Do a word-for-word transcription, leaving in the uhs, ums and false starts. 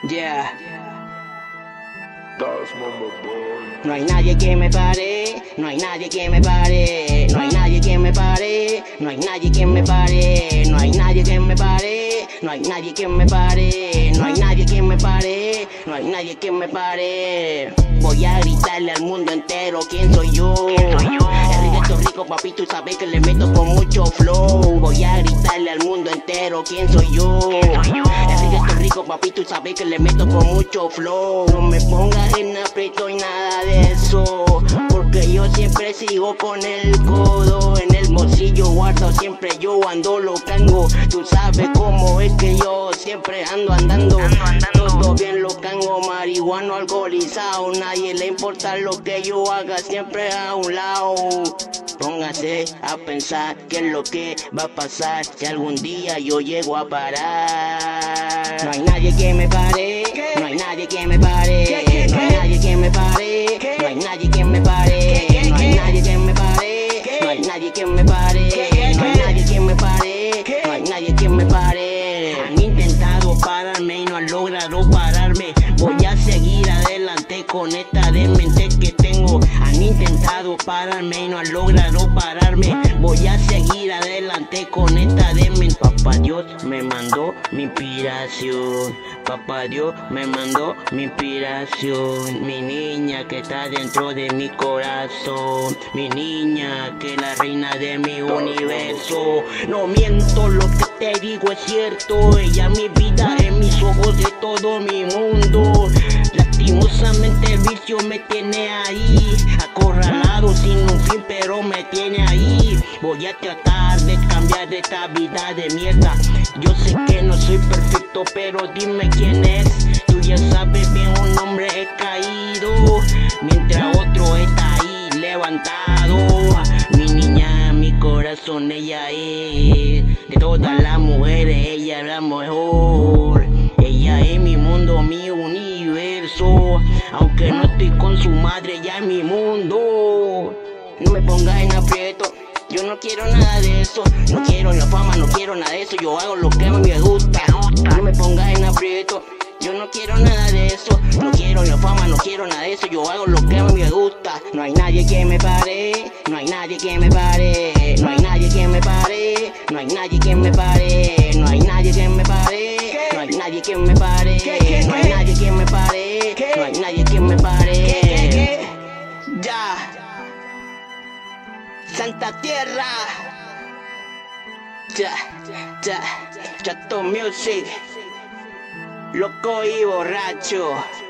Yeah. No hay nadie que me pare, no hay nadie que me pare, no hay nadie que me pare, no hay nadie que me pare, no hay nadie que me pare, no hay nadie que me pare, no hay nadie que me pare, no hay nadie que me pare. Voy a gritarle al mundo entero quién soy yo. El reggaetón rico, papi, tú sabes que le meto con mucho flow. Voy a gritarle al mundo entero quién soy yo. El reggaetón rico, papi, tú sabes que le meto con mucho flow. No me pongas en aprieto y nada de eso, porque yo siempre sigo con el codo en el bolsillo guardo, siempre yo ando lo cango. Tú sabes cómo es que yo siempre ando andando, ando andando. Todo bien lo cango, marihuano alcoholizado. Nadie le importa lo que yo haga, siempre a un lado. Póngase a pensar qué es lo que va a pasar si algún día yo llego a parar. No hay nadie que me pare, no hay nadie que me pare, no hay nadie que me pare, no hay nadie que me pare, no hay nadie que me pare, no hay nadie que me pare, no hay nadie que me pare, no hay nadie que me pare. Han intentado pararme y no han logrado pararme. Voy a seguir adelante con esta demente que tengo. Han intentado pararme y no han logrado pararme. Voy a seguir adelante con esta demente. Papá Dios me mandó mi inspiración. Papá Dios me mandó mi inspiración. Mi niña que está dentro de mi corazón. Mi niña que es la reina de mi universo. No miento, lo que te digo es cierto. Ella mi vida, en mis ojos de todo mi mundo. Lastimosamente el vicio me tiene ahí, acorralado sin un fin, pero me tiene ahí. Voy a tratar de cambiar de esta vida de mierda. Yo sé que no soy perfecto, pero dime quién es. Tú ya sabes bien, un hombre he caído, mientras otro está ahí levantado. Mi niña, mi corazón, ella es de todas las mujeres, ella es la mejor. Ella es mi mundo, mi universo. Aunque no estoy con su madre, ya es mi mundo. No me pongas en aprieto, yo no quiero nada de eso. No quiero la fama, no quiero nada de eso. Yo hago lo que a mí me gusta. No me pongas en aprieto, yo no quiero nada de eso. No quiero la fama, no quiero nada de eso. Yo hago lo que a mí me gusta. No hay nadie que me pare, no hay nadie que me pare, no hay nadie que me pare, no hay nadie que me pare, no hay nadie que me pare, no hay nadie que me pare, no hay nadie que me pare, no hay nadie que me pare. Ya, Santa Tierra. Ya, ya, Chato Music, loco y borracho.